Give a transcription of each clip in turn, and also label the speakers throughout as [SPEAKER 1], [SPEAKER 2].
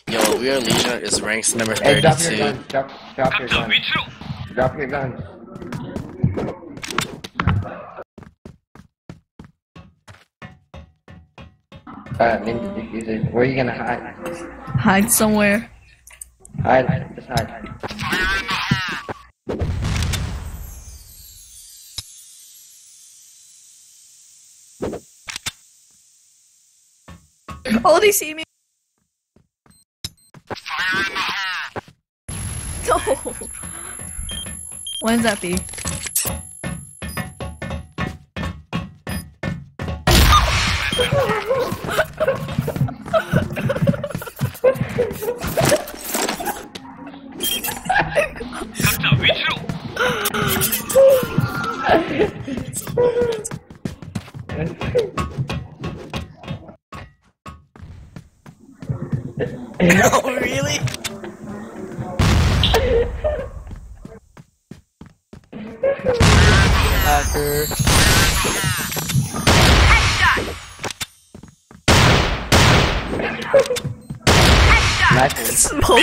[SPEAKER 1] Yo, we are Legion is ranked number
[SPEAKER 2] Hey, drop your
[SPEAKER 1] 32.
[SPEAKER 2] gun. Drop your gun. Drop your gun. Need to defuse it. Where are you gonna hide?
[SPEAKER 3] Hide somewhere.
[SPEAKER 2] Hide. Just hide.
[SPEAKER 3] Oh, they see me. No. When's that be?
[SPEAKER 1] Oh, really? Hacker.
[SPEAKER 2] Nice.
[SPEAKER 3] Smoke.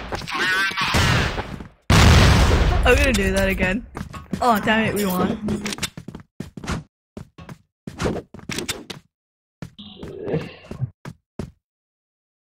[SPEAKER 3] I'm gonna do that again. Oh, damn it, we won.